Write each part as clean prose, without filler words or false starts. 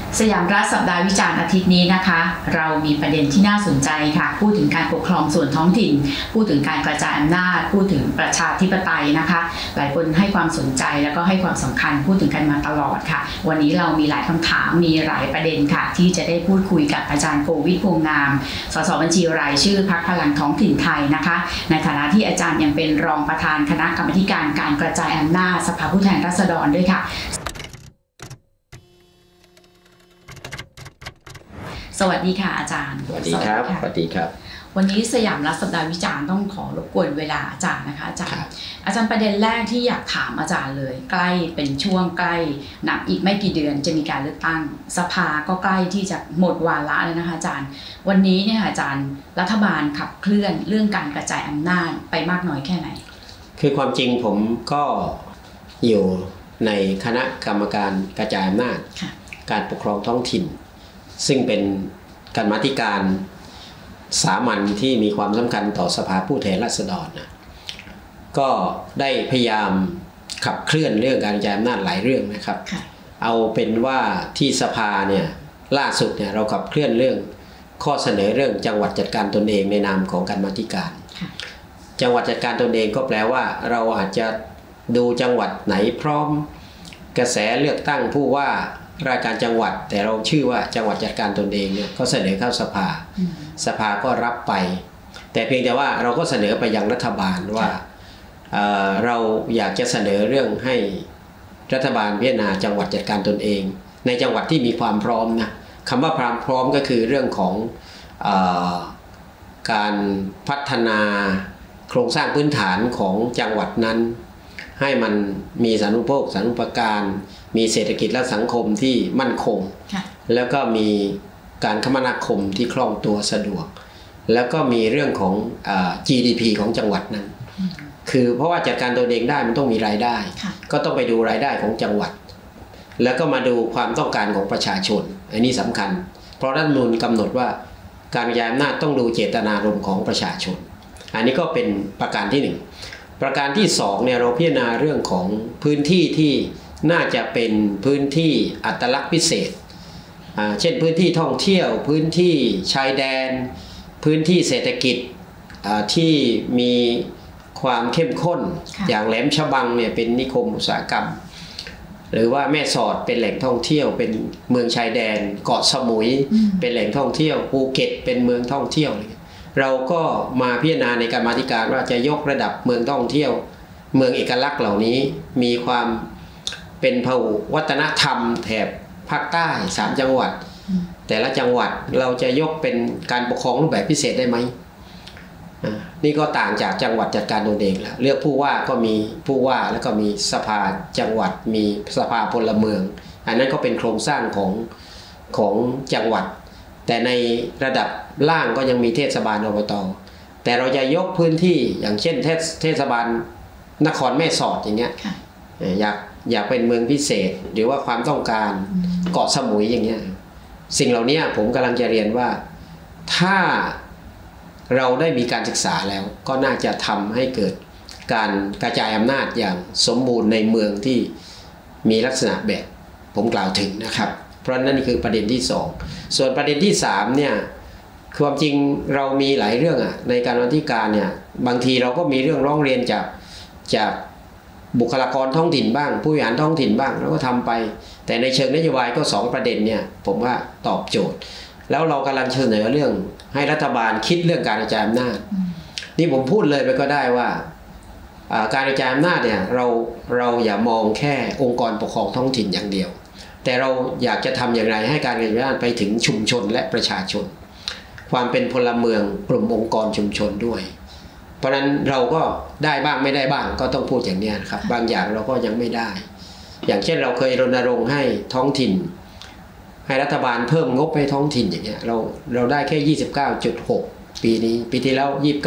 สยามรัฐสัปดาห์วิจารณ์อาทิตย์นี้นะคะเรามีประเด็นที่น่าสนใจค่ะพูดถึงการปกครองส่วนท้องถิ่นพูดถึงการกระจายอำนาจพูดถึงประชาธิปไตยนะคะหลายคนให้ความสนใจแล้วก็ให้ความสำคัญพูดถึงกันมาตลอดค่ะวันนี้เรามีหลายคำถามมีหลายประเด็นค่ะที่จะได้พูดคุยกับอาจารย์โกวิทย์ พวงงามสสบัญชีรายชื่อพรรคพลังท้องถิ่นไทยนะคะในฐานะที่อาจารย์ยังเป็นรองประธานคณะกรรมการการกระจายอำนาจสภาผู้แทนราษฎรด้วยค่ะสวัสดีค่ะอาจารย์สวัสดีครับสวัสดีครับวันนี้สยามรัฐสัปดาห์วิจารณ์ต้องขอรบกวนเวลาอาจารย์นะคะอาจารย์ประเด็นแรกที่อยากถามอาจารย์เลยใกล้เป็นช่วงใกล้นับอีกไม่กี่เดือนจะมีการเลือกตั้งสภาก็ใกล้ที่จะหมดวาระเลยนะคะอาจารย์วันนี้เนี่ยอาจารย์รัฐบาลขับเคลื่อนเรื่องการกระจายอำนาจไปมากน้อยแค่ไหนคือความจริงผมก็อยู่ในคณะกรรมการกระจายอำนาจการปกครองท้องถิ่นซึ่งเป็นกรรมาธิการสามัญที่มีความสำคัญต่อสภาผู้แทนราษฎรนะก็ได้พยายามขับเคลื่อนเรื่องการกระจายอำนาจหลายเรื่องนะครับเอาเป็นว่าที่สภาเนี่ยล่าสุดเนี่ยเราขับเคลื่อนเรื่องข้อเสนอเรื่องจังหวัดจัดการตนเองในนามของกรรมาธิการจังหวัดจัดการตนเองก็แปลว่าเราอาจจะดูจังหวัดไหนพร้อมกระแสเลือกตั้งผู้ว่าราชการจังหวัดแต่เราชื่อว่าจังหวัดจัดการตนเองเนี่ยก็เสนอเข้าสภาก็รับไปแต่เพียงแต่ว่าเราก็เสนอไปยังรัฐบาลว่าเราอยากจะเสนอเรื่องให้รัฐบาลพิจารณาจังหวัดจัดการตนเองในจังหวัดที่มีความพร้อมนะคำว่าความพร้อมก็คือเรื่องของการพัฒนาโครงสร้างพื้นฐานของจังหวัดนั้นให้มันมีสาธารณูปโภคสาธารณูปการมีเศรษฐกิจและสังคมที่มั่นคงแล้วก็มีการคมนาคมที่คล่องตัวสะดวกแล้วก็มีเรื่องของGDP ของจังหวัดนั้นคือเพราะว่าจัดการตัวเองได้มันต้องมีรายได้ก็ต้องไปดูรายได้ของจังหวัดแล้วก็มาดูความต้องการของประชาชนอันนี้สำคัญเพราะรัฐธรรมนูญกำหนดว่าการกระจายอำนาจต้องดูเจตนารมณ์ของประชาชนอันนี้ก็เป็นประการที่1ประการที่2เนี่ยเราพิจารณาเรื่องของพื้นที่ที่น่าจะเป็นพื้นที่อัตลักษณ์พิเศษเช่นพื้นที่ท่องเที่ยวพื้นที่ชายแดนพื้นที่เศรษฐกิจที่มีความเข้มข้นอย่างแหลมฉบังเนี่ยเป็นนิคมอุตสาหกรรมหรือว่าแม่สอดเป็นแหล่งท่องเที่ยวเป็นเมืองชายแดนเกาะสมุยเป็นแหล่งท่องเที่ยวภูเก็ตเป็นเมืองท่องเที่ยวเราก็มาพิจารณาในกรรมาธิการว่าจะยกระดับเมืองท่องเที่ยวเมืองเอกลักษณ์เหล่านี้มีความเป็นพหุวัฒนธรรมแถบภาคใต้3จังหวัดแต่ละจังหวัดเราจะยกเป็นการปกครองรูปแบบพิเศษได้ไหมนี่ก็ต่างจากจังหวัดจัดการตนเองแล้วเลือกผู้ว่าก็มีผู้ว่าแล้วก็มีสภาจังหวัดมีสภาพลเมืองอันนั้นก็เป็นโครงสร้างของจังหวัดแต่ในระดับล่างก็ยังมีเทศบาลอบต.แต่เราจะยกพื้นที่อย่างเช่นเทศบาลนครแม่สอดอย่างเงี้ยอยากเป็นเมืองพิเศษหรือว่าความต้องการเกาะสมุยอย่างเงี้ยสิ่งเหล่านี้ผมกำลังจะเรียนว่าถ้าเราได้มีการศึกษาแล้วก็น่าจะทำให้เกิดการกระจายอำนาจอย่างสมบูรณ์ในเมืองที่มีลักษณะแบบผมกล่าวถึงนะครับเพราะนั่นคือประเด็นที่2ส่วนประเด็นที่3เนี่ยความจริงเรามีหลายเรื่องในการกรรมาธิการเนี่ยบางทีเราก็มีเรื่องร้องเรียนจากบุคลากรท้องถิ่นบ้างผู้บริหารท้องถิ่นบ้างเราก็ทำไปแต่ในเชิงนโยบายก็2ประเด็นเนี่ยผมว่าตอบโจทย์แล้วเรากำลังเสนอเรื่องให้รัฐบาลคิดเรื่องการกระจายอำนาจนี่ผมพูดเลยไปก็ได้ว่าการกระจายอำนาจเนี่ยเราอย่ามองแค่องค์กรปกครองท้องถิ่นอย่างเดียวแต่เราอยากจะทำอย่างไรให้การกระจายอำนาจไปถึงชุมชนและประชาชนความเป็นพลเมืองกลุ่มองค์กรชุมชนด้วยเพราะนั้นเราก็ได้บ้างไม่ได้บ้างก็ต้องพูดอย่างนี้ครับบางอย่างเราก็ยังไม่ได้อย่างเช่นเราเคยรณรงค์ให้ท้องถิ่นให้รัฐบาลเพิ่มงบให้ท้องถิ่นอย่างเงี้ยเราได้แค่ 29.6 ปีนี้ปีที่แล้ว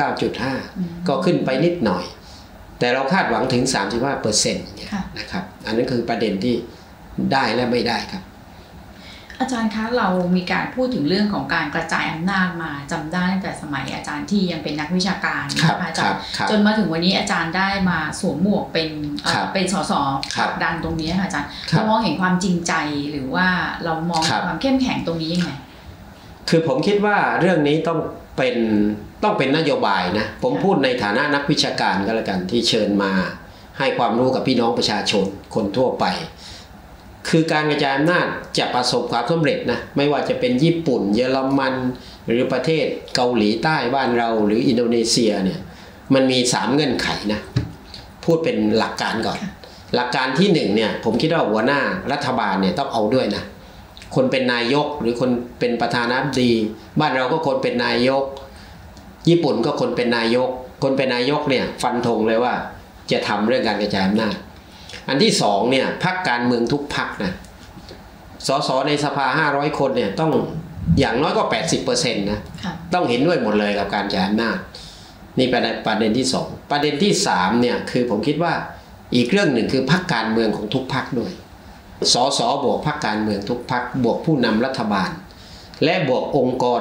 29.5 ก็ขึ้นไปนิดหน่อยแต่เราคาดหวังถึง 35% อย่างเงี้ยนะครับอันนั้นคือประเด็นที่ได้และไม่ได้ครับออาจารย์คะเรามีการพูดถึงเรื่องของการกระจายอำนาจมาจำได้ตั้งแต่สมัยอาจารย์ที่ยังเป็นนักวิชาการนะคะอาจารย์จนมาถึงวันนี้อาจารย์ได้มาสวมหมวกเป็นสสผลักดันตรงนี้ค่ะอาจารย์เรามองเห็นความจริงใจหรือว่าเรามองความเข้มแข็งตรงนี้ยังไงคือผมคิดว่าเรื่องนี้ต้องเป็นนโยบายนะผมพูดในฐานะนักวิชาการก็แล้วกันที่เชิญมาให้ความรู้กับพี่น้องประชาชนคนทั่วไปคือการกระจายอำนาจจะประสบความสำเร็จนะไม่ว่าจะเป็นญี่ปุ่นเยอรมันหรือประเทศเกาหลีใต้บ้านเราหรืออินโดนีเซียเนี่ยมันมี3เงื่อนไขนะพูดเป็นหลักการก่อนหลักการที่1เนี่ยผมคิดว่าหัวหน้ารัฐบาลเนี่ยต้องเอาด้วยนะคนเป็นนายกหรือคนเป็นประธานาธิบดีบ้านเราก็คนเป็นนายกญี่ปุ่นก็คนเป็นนายกคนเป็นนายกเนี่ยฟันธงเลยว่าจะทำเรื่องการกระจายอำนาจอันที่2เนี่ยพรรคการเมืองทุกพรรคนะสสในสภา500คนเนี่ยต้องอย่างน้อยก็ 80% นะต้องเห็นด้วยหมดเลยกับการกระจายอำนาจนี่ประเด็นที่2ประเด็นที่3เนี่ยคือผมคิดว่าอีกเรื่องหนึ่งคือพรรคการเมืองของทุกพรรคด้วยสสบวกพรรคการเมืองทุกพรรคบวกผู้นำรัฐบาลและบวกองค์กร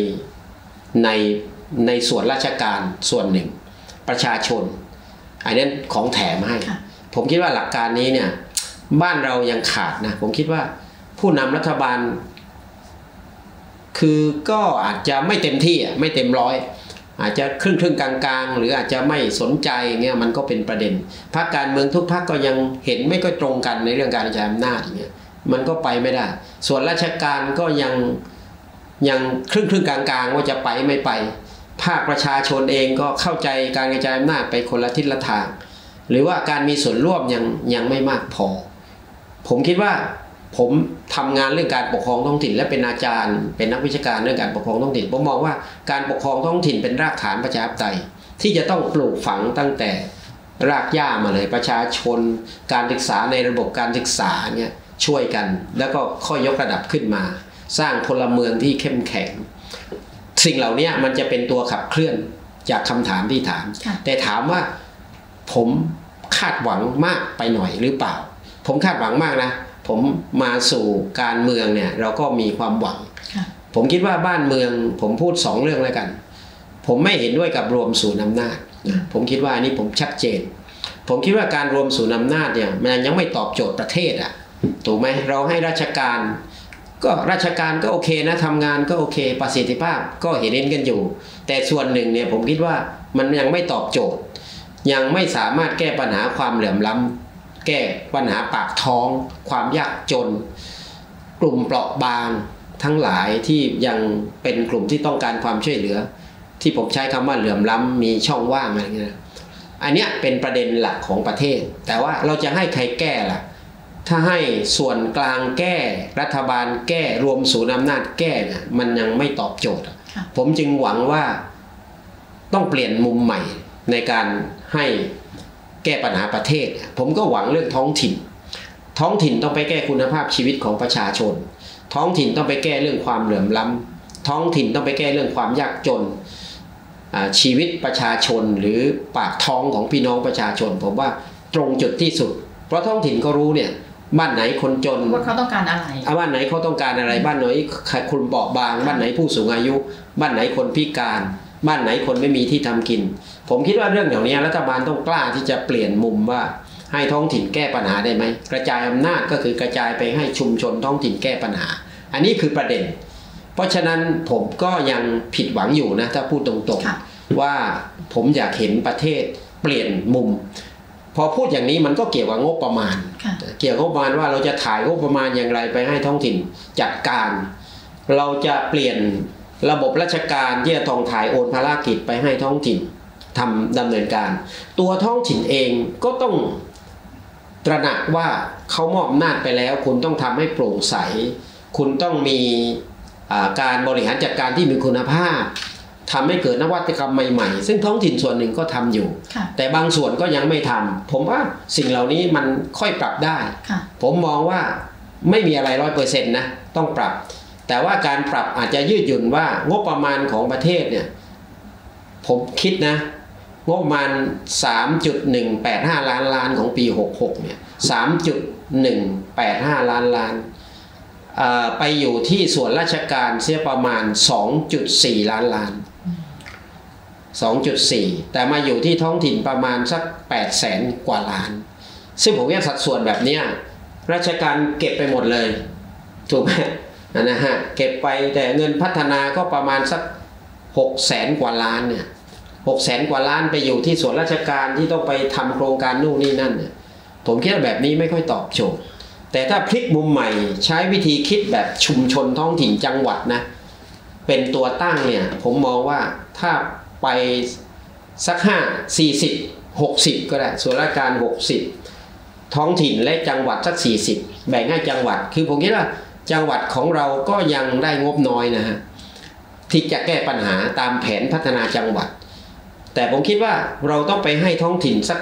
ในส่วนราชการส่วนหนึ่งประชาชนอันนั้นของแถมให้ผมคิดว่าหลักการนี้เนี่ยบ้านเรายังขาดนะผมคิดว่าผู้นำรัฐบาลคือก็อาจจะไม่เต็มที่ไม่เต็มร้อยอาจจะครึ่งกลางๆหรืออาจจะไม่สนใจเงี้ยมันก็เป็นประเด็นพรรคการเมืองทุกพรรคก็ยังเห็นไม่ก็ตรงกันในเรื่องการกระจายอำนาจอย่างเงี้ยมันก็ไปไม่ได้ส่วนราชการก็ยังครึ่งกลางๆว่าจะไปไม่ไปภาคประชาชนเองก็เข้าใจการกระจายอำนาจไปคนละทิศละทางหรือว่าการมีส่วนร่วมยังไม่มากพอผมคิดว่าผมทำงานเรื่องการปกครองท้องถิ่นและเป็นอาจารย์เป็นนักวิชาการเรื่องการปกครองท้องถิ่นผมมองว่าการปกครองท้องถิ่นเป็นรากฐานประชาธิปไตยที่จะต้องปลูกฝังตั้งแต่รากหญ้ามาเลยประชาชนการศึกษาในระบบการศึกษาเนี่ยช่วยกันแล้วก็ค่อยยกระดับขึ้นมาสร้างพลเมืองที่เข้มแข็งสิ่งเหล่านี้มันจะเป็นตัวขับเคลื่อนจากคำถามที่ถามแต่ถามว่าผมคาดหวังมากไปหน่อยหรือเปล่าผมคาดหวังมากนะผมมาสู่การเมืองเนี่ยเราก็มีความหวังผมคิดว่าบ้านเมืองผมพูด2เรื่องแล้วกันผมไม่เห็นด้วยกับรวมศูนย์อำนาจผมคิดว่าอันนี้ผมชัดเจนผมคิดว่าการรวมศูนย์อำนาจเนี่ยมันยังไม่ตอบโจทย์ประเทศอ่ะถูกไหมเราให้ราชการก็โอเคนะทำงานก็โอเคประสิทธิภาพก็เห็นกันอยู่แต่ส่วนหนึ่งเนี่ยผมคิดว่ามันยังไม่ตอบโจทย์ยังไม่สามารถแก้ปัญหาความเหลื่อมล้ำแก้ปัญหาปากท้องความยากจนกลุ่มเปราะบางทั้งหลายที่ยังเป็นกลุ่มที่ต้องการความช่วยเหลือที่ผมใช้คำว่าเหลื่อมล้ำมีช่องว่างอะไรเงี้ยอันเนี้ยเป็นประเด็นหลักของประเทศแต่ว่าเราจะให้ใครแก้ล่ะถ้าให้ส่วนกลางแก้รัฐบาลแก้รวมศูนย์อำนาจแก้เนี่ยมันยังไม่ตอบโจทย์ผมจึงหวังว่าต้องเปลี่ยนมุมใหม่ในการให้แก้ปัญหาประเทศผมก็หวังเรื่องท้องถิ่นต้องไปแก้คุณภาพชีวิตของประชาชนท้องถิ่นต้องไปแก้เรื่องความเหลื่อมล้ำท้องถิ่นต้องไปแก้เรื่องความยากจนชีวิตประชาชนหรือปากท้องของพี่น้องประชาชนผมว่าตรงจุดที่สุดเพราะท้องถิ่นก็รู้เนี่ยบ้านไหนคนจนว่าเขาต้องการอะไรบ้านไหนเขาต้องการอะไรบ้านไหนคนเปราะบางบ้านไหนผู้สูงอายุบ้านไหนคนพิการบ้านไหนคนไม่มีที่ทำกินผมคิดว่าเรื่องเหล่านี้รัฐบาลต้องกล้าที่จะเปลี่ยนมุมว่าให้ท้องถิ่นแก้ปัญหาได้ไหมกระจายอำนาจก็คือกระจายไปให้ชุมชนท้องถิ่นแก้ปัญหาอันนี้คือประเด็นเพราะฉะนั้นผมก็ยังผิดหวังอยู่นะถ้าพูดตรงๆว่าผมอยากเห็นประเทศเปลี่ยนมุมพอพูดอย่างนี้มันก็เกี่ยวกับงบประมาณเกี่ยวกับงบประมาณว่าเราจะถ่ายงบประมาณอย่างไรไปให้ท้องถิ่นจัดการเราจะเปลี่ยนระบบราชการที่จะต้องถ่ายโอนภารกิจไปให้ท้องถิ่นดำเนินการตัวท้องถิ่นเองก็ต้องตระหนักว่าเขามอบอำนาจไปแล้วคุณต้องทำให้โปร่งใสคุณต้องมีการบริหารจัดการที่มีคุณภาพทำให้เกิดนวัตกรรมใหม่ๆซึ่งท้องถิ่นส่วนหนึ่งก็ทำอยู่แต่บางส่วนก็ยังไม่ทำผมว่าสิ่งเหล่านี้มันค่อยปรับได้ผมมองว่าไม่มีอะไร 100% นะต้องปรับแต่ว่าการปรับอาจจะยืดหยุ่นว่างบประมาณของประเทศเนี่ยผมคิดนะงบประมาณ 3.185 ล้านล้านของปี66เนี่ย 3.185 ล้านล้านไปอยู่ที่ส่วนราชการเสียประมาณ 2.4 ล้าน 2.4 แต่มาอยู่ที่ท้องถิ่นประมาณสัก 800,000 กว่าล้านซึ่งผมว่าสัดส่วนแบบนี้ราชการเก็บไปหมดเลยถูกไหมนะฮะเก็บไปแต่เงินพัฒนาก็ประมาณสัก 600,000 กว่าล้านเนี่ย 600,000 กว่าล้านไปอยู่ที่ส่วนราชการที่ต้องไปทำโครงการนู่นนี่นั่นเนี่ยผมคิดว่าแบบนี้ไม่ค่อยตอบโจทย์แต่ถ้าพลิกมุมใหม่ใช้วิธีคิดแบบชุมชนท้องถิ่นจังหวัดนะเป็นตัวตั้งเนี่ยผมมองว่าถ้าไปสัก40-60ก็ได้ส่วนราชการ60ท้องถิ่นและจังหวัดสัก40แบ่งให้จังหวัดคือผมคิดว่าจังหวัดของเราก็ยังได้งบน้อยนะฮะที่จะแก้ปัญหาตามแผนพัฒนาจังหวัดแต่ผมคิดว่าเราต้องไปให้ท้องถิ่นสัก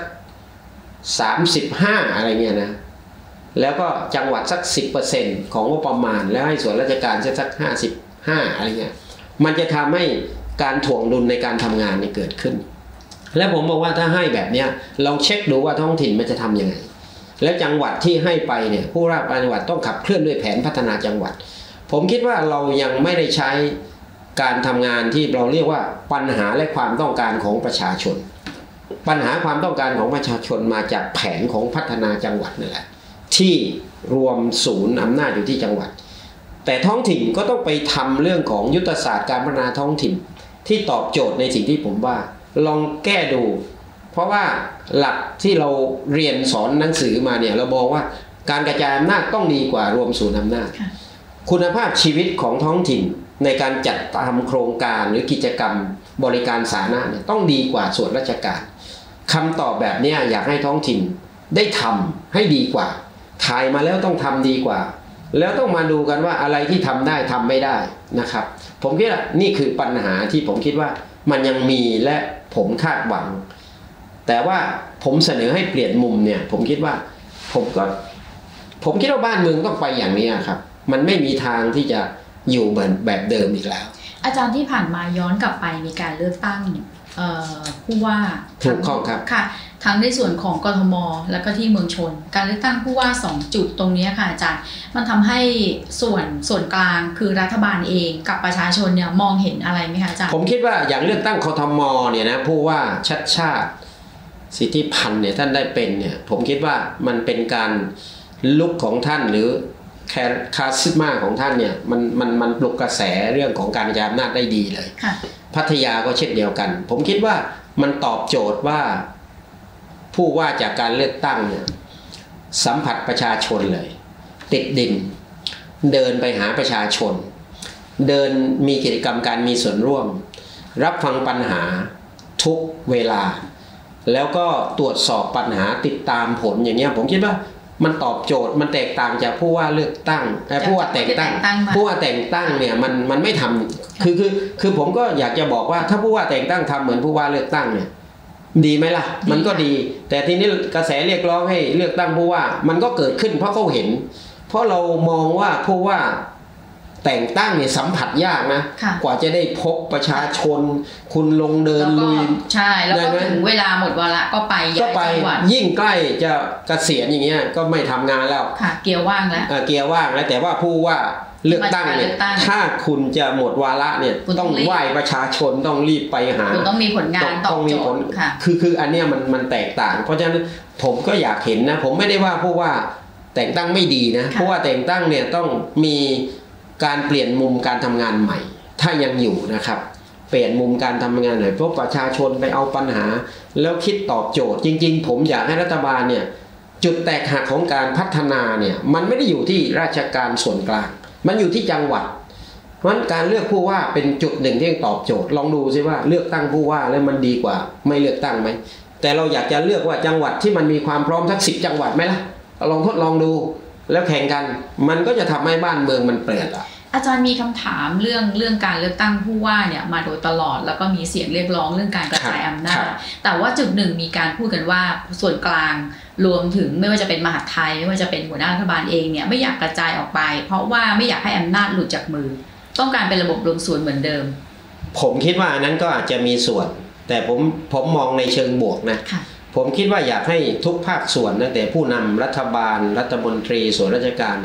35อะไรเงี้ยนะแล้วก็จังหวัดสัก 10% ของงบประมาณแล้วให้ส่วนราชการสัก55อะไรเงี้ยมันจะทำให้การถ่วงดุลในการทำงานนี่เกิดขึ้นและผมบอกว่าถ้าให้แบบนี้ลองเช็คดูว่าท้องถิ่นมันจะทำยังไงแล้วจังหวัดที่ให้ไปเนี่ยผู้ว่าการจังหวัดต้องขับเคลื่อนด้วยแผนพัฒนาจังหวัดผมคิดว่าเรายังไม่ได้ใช้การทำงานที่เราเรียกว่าปัญหาและความต้องการของประชาชนปัญหาความต้องการของประชาชนมาจากแผนของพัฒนาจังหวัดนั่นแหละที่รวมศูนย์อำนาจอยู่ที่จังหวัดแต่ท้องถิ่นก็ต้องไปทำเรื่องของยุทธศาสตร์การพัฒนาท้องถิ่นที่ตอบโจทย์ในสิ่งที่ผมว่าลองแก้ดูเพราะว่าหลักที่เราเรียนสอนหนังสือมาเนี่ยเราบอกว่าการกระจายอำนาจต้องดีกว่ารวมศูนย์อำนาจคุณภาพชีวิตของท้องถิ่นในการจัดทำโครงการหรือกิจกรรมบริการสาธารณะเนี่ยต้องดีกว่าส่วนราชการคำตอบแบบนี้อยากให้ท้องถิ่นได้ทำให้ดีกว่าถ่ายมาแล้วต้องทำดีกว่าแล้วต้องมาดูกันว่าอะไรที่ทำได้ทำไม่ได้นะครับผมคิดว่านี่คือปัญหาที่ผมคิดว่ามันยังมีและผมคาดหวังแต่ว่าผมเสนอให้เปลี่ยนมุมเนี่ยผมคิดว่าผมคิดว่าบ้านเมืองต้องไปอย่างนี้ครับมันไม่มีทางที่จะอยู่เหมือนแบบเดิมอีกแล้วอาจารย์ที่ผ่านมาย้อนกลับไปมีการเลือกตั้งผู้ว่าถูกต้องครับค่ะทั้งในส่วนของกทมแล้วก็ที่เมืองชนการเลือกตั้งผู้ว่า2จุดตรงนี้ค่ะอาจารย์มันทำให้ส่วนกลางคือรัฐบาลเองกับประชาชนเนี่ยมองเห็นอะไรไหมคะอาจารย์ผมคิดว่าอย่างเลือกตั้งกทมเนี่ยนะผู้ว่าชัดชาติสิทธิพันธ์เนี่ยท่านได้เป็นเนี่ยผมคิดว่ามันเป็นการลุกของท่านหรือคาซิมาของท่านเนี่ยมันปลุกกระแสเรื่องของการกระจายอำนาจได้ดีเลยพัทยาก็เช่นเดียวกันผมคิดว่ามันตอบโจทย์ว่าผู้ว่าจากการเลือกตั้งเนี่ยสัมผัสประชาชนเลยติดดินเดินไปหาประชาชนเดินมีกิจกรรมการมีส่วนร่วมรับฟังปัญหาทุกเวลาแล้วก็ตรวจสอบปัญหาติดตามผลอย่างเงี้ยผมคิดว่ามันตอบโจทย์มันแตกต่างจากผู้ว่าเลือกตั้งผู้ว่าแต่งตั้งเนี่ยมันไม่ทำคือผมก็อยากจะบอกว่าถ้าผู้ว่าแต่งตั้งทำเหมือนผู้ว่าเลือกตั้งเนี่ยดีไหมล่ะมันก็ดีแต่ทีนี้กระแสเรียกร้องให้เลือกตั้งผู้ว่ามันก็เกิดขึ้นเพราะเขาเห็นเพราะเรามองว่าผู้ว่าแต่งตั้งเนี่ยสัมผัสยากนะกว่าจะได้พบประชาชนคุณลงเดินลุยใช่แล้วก็ถึงเวลาหมดวาระก็ไปย้ายจังหวัดยิ่งใกล้จะเกษียณอย่างเงี้ยก็ไม่ทำงานแล้วค่ะเกียร์ว่างแล้วเกียร์ว่างแล้วแต่ว่าผู้ว่าเลือกตั้งเนี่ยถ้าคุณจะหมดวาระเนี่ยต้องไหว้ประชาชนต้องรีบไปหาคุณต้องมีผลงานต้องมีผลคืออันเนี้ยมันแตกต่างเพราะฉะนั้นผมก็อยากเห็นนะผมไม่ได้ว่าผู้ว่าแต่งตั้งไม่ดีนะผู้ว่าแต่งตั้งเนี่ยต้องมีการเปลี่ยนมุมการทำงานใหม่ถ้ายังอยู่นะครับเปลี่ยนมุมการทำงานหน่อยพวกประชาชนไปเอาปัญหาแล้วคิดตอบโจทย์จริงๆผมอยากให้รัฐบาลเนี่ยจุดแตกหักของการพัฒนาเนี่ยมันไม่ได้อยู่ที่ราชการส่วนกลางมันอยู่ที่จังหวัดเพราะฉะนั้นการเลือกผู้ว่าเป็นจุดหนึ่งที่ตอบโจทย์ลองดูซิว่าเลือกตั้งผู้ว่าแล้วมันดีกว่าไม่เลือกตั้งไหมแต่เราอยากจะเลือกว่าจังหวัดที่มันมีความพร้อมทั้ง10จังหวัดไหมล่ะลองทดลองดูแล้วแข่งกันมันก็จะทำให้บ้านเมืองมันเปลี่ยนอ่ะอาจารย์มีคำถามเรื่องการเลือกตั้งผู้ว่าเนี่ยมาโดยตลอดแล้วก็มีเสียงเรียกร้องเรื่องการกระจายอำนาจแต่ว่าจุดหนึ่งมีการพูดกันว่าส่วนกลางรวมถึงไม่ว่าจะเป็นมหาดไทยไม่ว่าจะเป็นหัวหน้ารัฐบาลเองเนี่ยไม่อยากกระจายออกไปเพราะว่าไม่อยากให้อำนาจหลุดจากมือต้องการเป็นระบบรวมศูนย์เหมือนเดิมผมคิดว่าอันนั้นก็อาจจะมีส่วนแต่ผมมองในเชิงบวกนะผมคิดว่าอยากให้ทุกภาคส่วนนะแต่ผู้นำรัฐบาลรัฐมนตรีส่วนราชการเนี่ย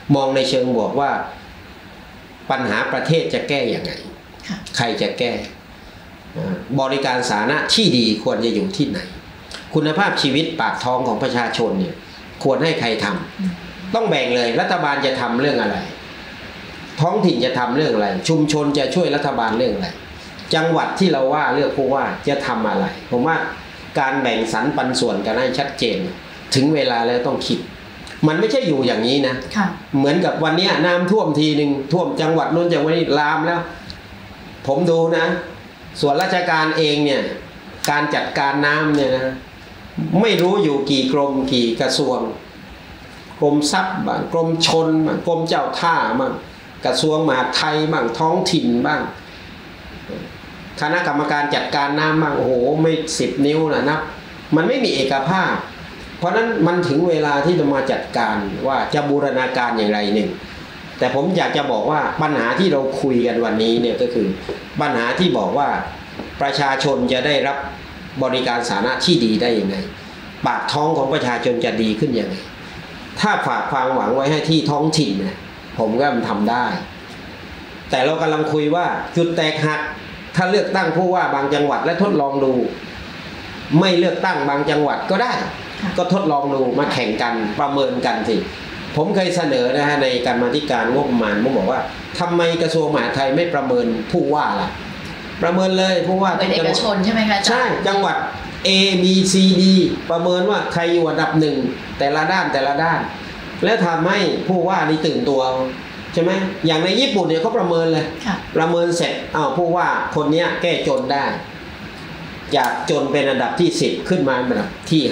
มองในเชิงบวกว่าปัญหาประเทศจะแก้อย่างไรใครจะแก้บริการสาธารณะที่ดีควรจะอยู่ที่ไหนคุณภาพชีวิตปากท้องของประชาชนเนี่ยควรให้ใครทำต้องแบ่งเลยรัฐบาลจะทำเรื่องอะไรท้องถิ่นจะทำเรื่องอะไรชุมชนจะช่วยรัฐบาลเรื่องอะไรจังหวัดที่เราว่าเลือกผู้ว่าจะทำอะไรผมว่าการแบ่งสรรปันส่วนกันให้ชัดเจนถึงเวลาแล้วต้องคิดมันไม่ใช่อยู่อย่างนี้นะเหมือนกับวันนี้น้ำท่วมทีหนึ่งท่วมจังหวัดนู้นจังหวัดนี้ลามแล้วผมดูนะส่วนราชการเองเนี่ยการจัดการน้ำเนี่ยนะไม่รู้อยู่กี่กรมกี่กระทรวงกรมทรัพย์บ้างกรมชลบ้างกรมเจ้าท่าบ้างกระทรวงมหาดไทยบ้างท้องถิ่นบ้างคณะกรรมการจัดการน้ำบ้างโอ้โหไม่10 นิ้วนะนับมันไม่มีเอกภาพเพราะนั้นมันถึงเวลาที่จะมาจัดการว่าจะบูรณาการอย่างไรหนึ่งแต่ผมอยากจะบอกว่าปัญหาที่เราคุยกันวันนี้เนี่ยก็คือปัญหาที่บอกว่าประชาชนจะได้รับบริการสาธารณะที่ดีได้ยังไงปากท้องของประชาชนจะดีขึ้นยังไงถ้าฝากความหวังไว้ให้ที่ท้องถิ่นเนี่ยผมก็ทำได้แต่เรากำลังคุยว่าจุดแตกหักถ้าเลือกตั้งผู้ว่าบางจังหวัดและทดลองดูไม่เลือกตั้งบางจังหวัดก็ได้ก็ทดลองดูมาแข่งกันประเมินกันสิผมเคยเสนอนะฮะในการมาธิการงบประมาณผมบอกว่าทำไมกระทรวงมหาดไทยไม่ประเมินผู้ว่าล่ะประเมินเลยผู้ว่าเป็นเอกชนใช่ไหมคะใช่จังหวัด A B C D ประเมินว่าใครอยู่อันดับ1แต่ละด้านแล้วทำให้ผู้ว่านี่ตื่นตัวใช่ไหมอย่างในญี่ปุ่นเนี่ยเขาประเมินเลยประเมินเสร็จผู้ว่าคนนี้แก้จนได้จากจนเป็นอันดับที่10ขึ้นมาเป็นอันดับที่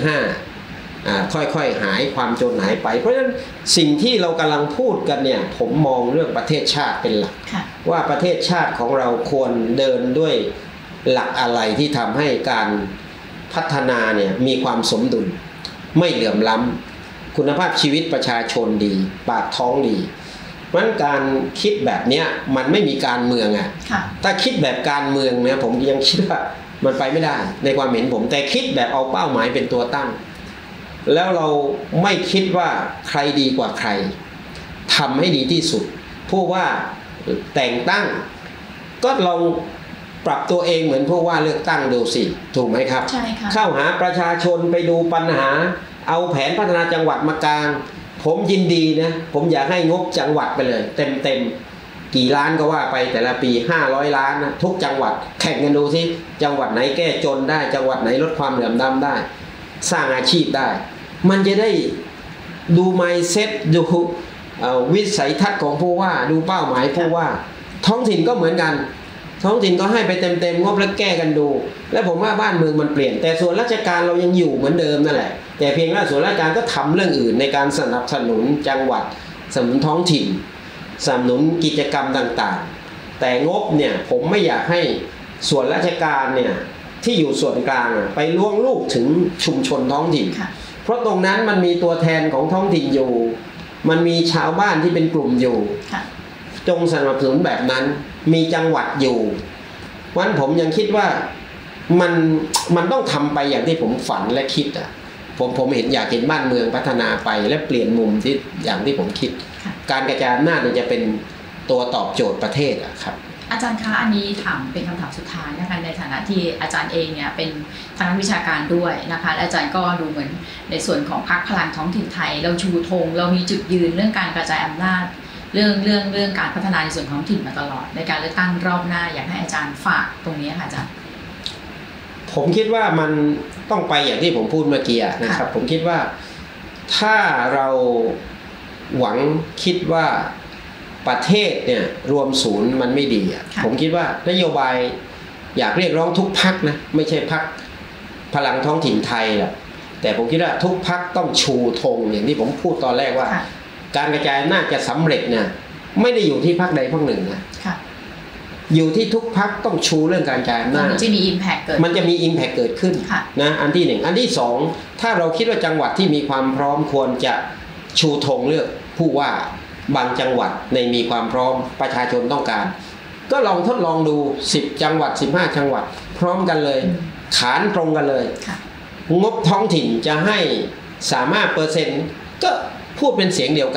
5ค่อยๆหายความจนหายไปเพราะฉะนั้นสิ่งที่เรากำลังพูดกันเนี่ยผมมองเรื่องประเทศชาติเป็นหลักว่าประเทศชาติของเราควรเดินด้วยหลักอะไรที่ทำให้การพัฒนาเนี่ยมีความสมดุลไม่เหลื่อมล้ำคุณภาพชีวิตประชาชนดีปากท้องดีเพราะฉะนั้นการคิดแบบนี้มันไม่มีการเมืองถ้าคิดแบบการเมืองเนี่ยผมยังคิดว่ามันไปไม่ได้ในความเห็นผมแต่คิดแบบเอาเป้าหมายเป็นตัวตั้งแล้วเราไม่คิดว่าใครดีกว่าใครทำให้ดีที่สุดผู้ว่าแต่งตั้งก็ลองปรับตัวเองเหมือนผู้ว่าเลือกตั้งดูสิถูกไหมครับใช่ค่ะเข้าหาประชาชนไปดูปัญหาเอาแผนพัฒนาจังหวัดมากลางผมยินดีนะผมอยากให้งบจังหวัดไปเลยเต็มกี่ล้านก็ว่าไปแต่ละปี500 ล้านนะทุกจังหวัดแข่งกันดูสิจังหวัดไหนแก้จนได้จังหวัดไหนลดความเหลื่อมล้ำได้สร้างอาชีพได้มันจะได้ดู mindset ดูวิสัยทัศน์ของผู้ว่าดูเป้าหมายผู้ว่าท้องถิ่นก็เหมือนกันท้องถิ่นก็ให้ไปเต็มงบแล้วแก้กันดูและผมว่าบ้านเมืองมันเปลี่ยนแต่ส่วนราชการเรายังอยู่เหมือนเดิมนั่นแหละแต่เพียงว่าส่วนราชการก็ทำเรื่องอื่นในการสนับสนุนจังหวัดสนับสนุนท้องถิ่นสนับสนุนกิจกรรมต่างๆแต่งบเนี่ยผมไม่อยากให้ส่วนราชการเนี่ยที่อยู่ส่วนกลางไปล่วงลูกถึงชุมชนท้องถิ่นเพราะตรงนั้นมันมีตัวแทนของท้องถิ่นอยู่มันมีชาวบ้านที่เป็นกลุ่มอยู่จงสนับสนุนแบบนั้นมีจังหวัดอยู่วันผมยังคิดว่ามันต้องทำไปอย่างที่ผมฝันและคิดผมเห็นอยากเห็นบ้านเมืองพัฒนาไปและเปลี่ยนมุมที่อย่างที่ผมคิดการกระจายอำนาจจะเป็นตัวตอบโจทย์ประเทศครับอาจารย์คะอันนี้ถามเป็นคำถามสุดท้ายนะคะในฐานะที่อาจารย์เองเนี่ยเป็นทางนักวิชาการด้วยนะคะและอาจารย์ก็ดูเหมือนในส่วนของพรรคพลังท้องถิ่นไทยเราชูธงเรามีจุดยืนเรื่องการกระจายอำนาจเรื่องการพัฒนาในส่วนท้องถิ่นมาตลอดในการเลือกตั้งรอบหน้าอยากให้อาจารย์ฝากตรงนี้ค่ะอาจารย์ผมคิดว่ามันต้องไปอย่างที่ผมพูดเมื่อกี้นะครับผมคิดว่าถ้าเราหวังคิดว่าประเทศเนี่ยรวมศูนย์มันไม่ดีผมคิดว่านโยบายอยากเรียกร้องทุกพรรคนะไม่ใช่พรรคพลังท้องถิ่นไทยแหละแต่ผมคิดว่าทุกพรรคต้องชูธงอย่างที่ผมพูดตอนแรกว่าการกระจายอำนาจจะสำเร็จเนี่ยไม่ได้อยู่ที่พรรคใดพรรคหนึ่งนะอยู่ที่ทุกพรรคต้องชูเรื่องการกระจายอำนาจมันจะมี impact เกิดมันจะมี impact เกิดขึ้นนะอันที่1อันที่2ถ้าเราคิดว่าจังหวัดที่มีความพร้อมควรจะชูธงเลือกผู้ว่าบางจังหวัดในมีความพร้อมประชาชนต้องการก็ลองทดลองดู10จังหวัด15จังหวัดพร้อมกันเลยขานตรงกันเลยงบท้องถิ่นจะให้สามารถเปอร์เซ็นต์ก็พูดเป็นเสียงเดียวกัน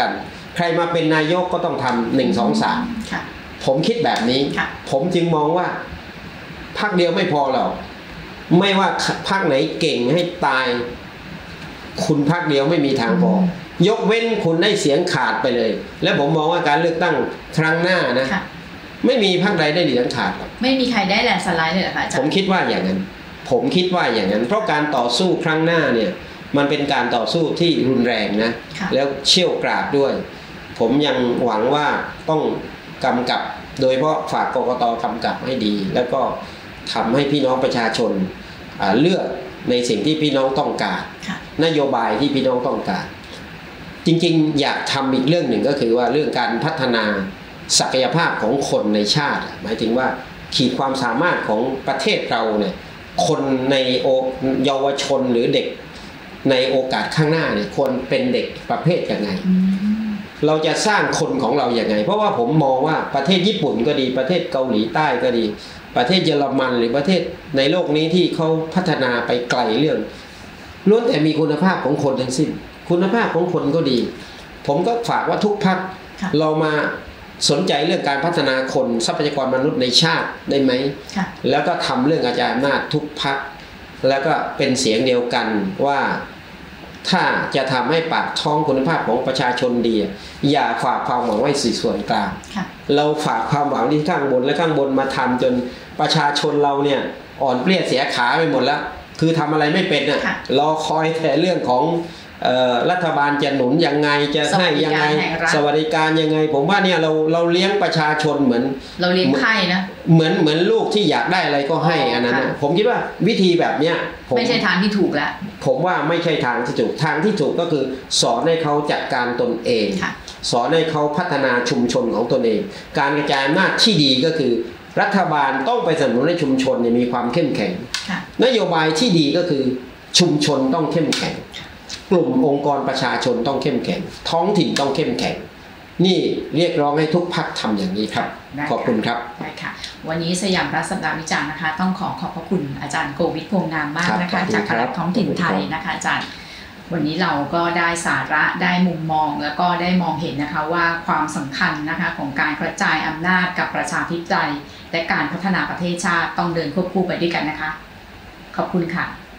ใครมาเป็นนายกก็ต้องทำ1 2 3ผมคิดแบบนี้ผมจึงมองว่าพรรคเดียวไม่พอหรอกไม่ว่าพรรคไหนเก่งให้ตายคุณพรรคเดียวไม่มีทางพอยกเว้นคุณได้เสียงขาดไปเลยและผมมองว่าการเลือกตั้งครั้งหน้านะไม่มีพรรคใดได้เสียงขาดไม่มีใครได้แลนด์สไลด์เลยเหรอคะผมคิดว่าอย่างนั้นเพราะการต่อสู้ครั้งหน้าเนี่ยมันเป็นการต่อสู้ที่รุนแรงนะแล้วเชี่ยวกราดด้วยผมยังหวังว่าต้องกำกับโดยเฉพาะฝากกกต.กำกับให้ดีแล้วก็ทำให้พี่น้องประชาชนเลือกในสิ่งที่พี่น้องต้องการนโยบายที่พี่น้องต้องการจริงๆอยากทำอีกเรื่องหนึ่งก็คือว่าเรื่องการพัฒนาศักยภาพของคนในชาติหมายถึงว่าขีดความสามารถของประเทศเราเนี่ยคนในเยาวชนหรือเด็กในโอกาสข้างหน้าเนี่ยควรเป็นเด็กประเภทยังไงเราจะสร้างคนของเราอย่างไงเพราะว่าผมมองว่าประเทศญี่ปุ่นก็ดีประเทศเกาหลีใต้ก็ดีประเทศเยอรมันหรือประเทศในโลกนี้ที่เขาพัฒนาไปไกลเรื่องล้วนแต่มีคุณภาพของคนทั้งสิ้นคุณภาพของคนก็ดีผมก็ฝากว่าทุกพรรคเรามาสนใจเรื่องการพัฒนาคนทรัพยากรมนุษย์ในชาติได้ไหมแล้วก็ทำเรื่องกระจายอำนาจทุกพรรคแล้วก็เป็นเสียงเดียวกันว่าถ้าจะทำให้ปากท้องคุณภาพของประชาชนดีอย่าฝากความหวังไว้ส่วนกลางเราฝากความหวังที่ข้างบนและข้างบนมาทำจนประชาชนเราเนี่ยอ่อนเปลี้ยเสียขาไปหมดแล้วคือทำอะไรไม่เป็นรอคอยแต่เรื่องของรัฐบาลจะหนุนยังไงจะให้ยังไงสวัสดิการยังไงผมว่าเนี่ยเราเลี้ยงประชาชนเหมือนเราเลี้ยงไข่นะเหมือนลูกที่อยากได้อะไรก็ให้อันนั้นนะผมคิดว่าวิธีแบบเนี้ยไม่ใช่ทางที่ถูกแล้วผมว่าไม่ใช่ทางที่ถูกทางที่ถูกก็คือสอนให้เขาจัดการตนเองสอนให้เขาพัฒนาชุมชนของตนเองการกระจายอำนาจที่ดีก็คือรัฐบาลต้องไปสนับสนุนให้ชุมชนมีความเข้มแข็งนโยบายที่ดีก็คือชุมชนต้องเข้มแข็งกลุ่มองค์กรประชาชนต้องเข้มแข็งท้องถิ่นต้องเข้มแข็งนี่เรียกร้องให้ทุกพรรคทำอย่างนี้ครับขอบคุณครับได้ค่ะวันนี้สยามรัฐสัปดาห์วิจารณ์นะคะต้องขอบพระคุณอาจารย์โกวิทพงษ์งามมากนะคะจากคณะท้องถิ่นไทยนะคะอาจารย์วันนี้เราก็ได้สาระได้มุมมองแล้วก็ได้มองเห็นนะคะว่าความสำคัญนะคะของการกระจายอำนาจกับประชาธิปไตยและการพัฒนาประเทศชาติต้องเดินควบคู่ไปด้วยกันนะคะขอบคุณค่ะ